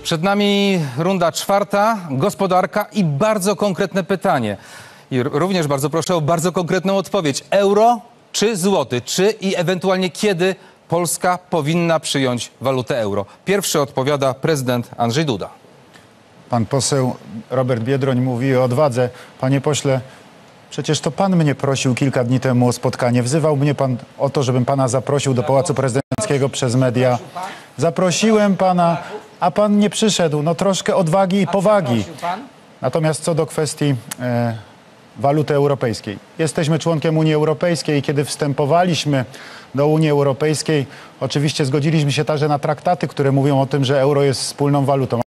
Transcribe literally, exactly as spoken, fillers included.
Przed nami runda czwarta, gospodarka i bardzo konkretne pytanie. I również bardzo proszę o bardzo konkretną odpowiedź. Euro czy złoty? Czy i ewentualnie kiedy Polska powinna przyjąć walutę euro? Pierwszy odpowiada prezydent Andrzej Duda. Pan poseł Robert Biedroń mówi o odwadze. Panie pośle, przecież to pan mnie prosił kilka dni temu o spotkanie. Wzywał mnie pan o to, żebym pana zaprosił do Pałacu Prezydenckiego przez media. Zaprosiłem pana, a pan nie przyszedł. No troszkę odwagi i powagi. Natomiast co do kwestii e, waluty europejskiej. Jesteśmy członkiem Unii Europejskiej i kiedy wstępowaliśmy do Unii Europejskiej, oczywiście zgodziliśmy się także na traktaty, które mówią o tym, że euro jest wspólną walutą.